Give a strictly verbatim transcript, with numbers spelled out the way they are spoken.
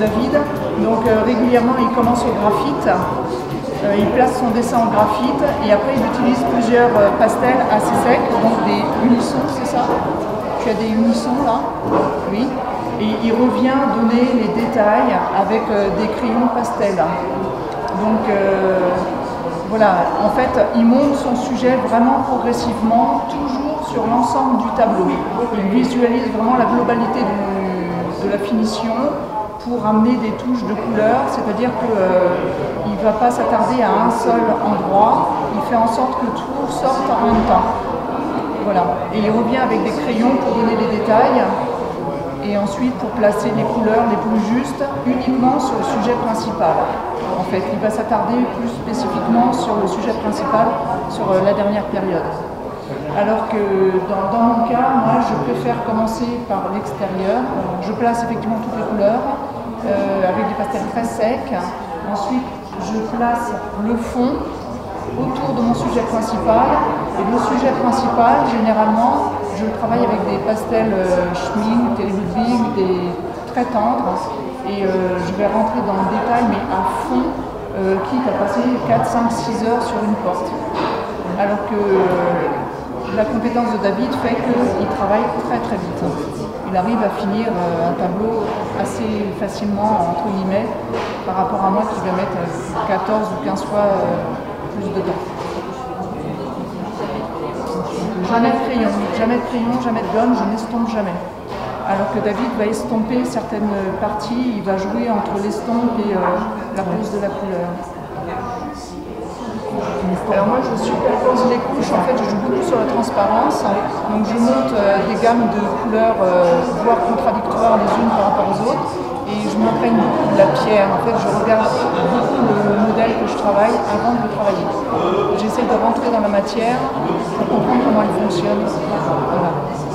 David. Donc euh, régulièrement il commence au graphite, euh, il place son dessin en graphite et après il utilise plusieurs euh, pastels assez secs, donc des unissons, c'est ça? Tu as des unissons là? Oui. Et il revient donner les détails avec euh, des crayons pastel. Donc euh, voilà, en fait il monte son sujet vraiment progressivement, toujours sur l'ensemble du tableau. Il visualise vraiment la globalité du, de la finition pour amener des touches de couleur, c'est-à-dire qu'il euh, ne va pas s'attarder à un seul endroit, il fait en sorte que tout sorte en même temps. Voilà. Et il revient avec des crayons pour donner les détails et ensuite pour placer les couleurs les plus justes uniquement sur le sujet principal. En fait, il va s'attarder plus spécifiquement sur le sujet principal, sur euh, la dernière période. Alors que dans, dans mon cas, moi, je préfère commencer par l'extérieur. Je place effectivement toutes les couleurs euh, avec des pastels très secs. Ensuite, je place le fond autour de mon sujet principal. Et le sujet principal, généralement, je le travaille avec des pastels euh, Schmincke, des Ludwig, des très tendres. Et euh, je vais rentrer dans le détail, mais à fond, euh, quitte à passer quatre, cinq, six heures sur une porte. Alors que euh, la compétence de David fait qu'il travaille très très vite. Il arrive à finir euh, un tableau assez facilement, entre guillemets, par rapport à moi qui vais mettre quatorze ou quinze fois euh, plus de temps. Jamais de crayon, jamais de crayon, jamais de gomme, je n'estompe jamais. Alors que David va estomper certaines parties, il va jouer entre l'estompe et euh, la pose de la couleur. Alors moi je superpose les couches, en fait je joue beaucoup sur la transparence, donc je monte euh, des gammes de couleurs, euh, voire contradictoires les unes par rapport aux autres, et je m'imprègne beaucoup de la pierre. En fait je regarde beaucoup le modèle que je travaille avant de le travailler. J'essaie de rentrer dans la matière pour comprendre comment elle fonctionne. Voilà.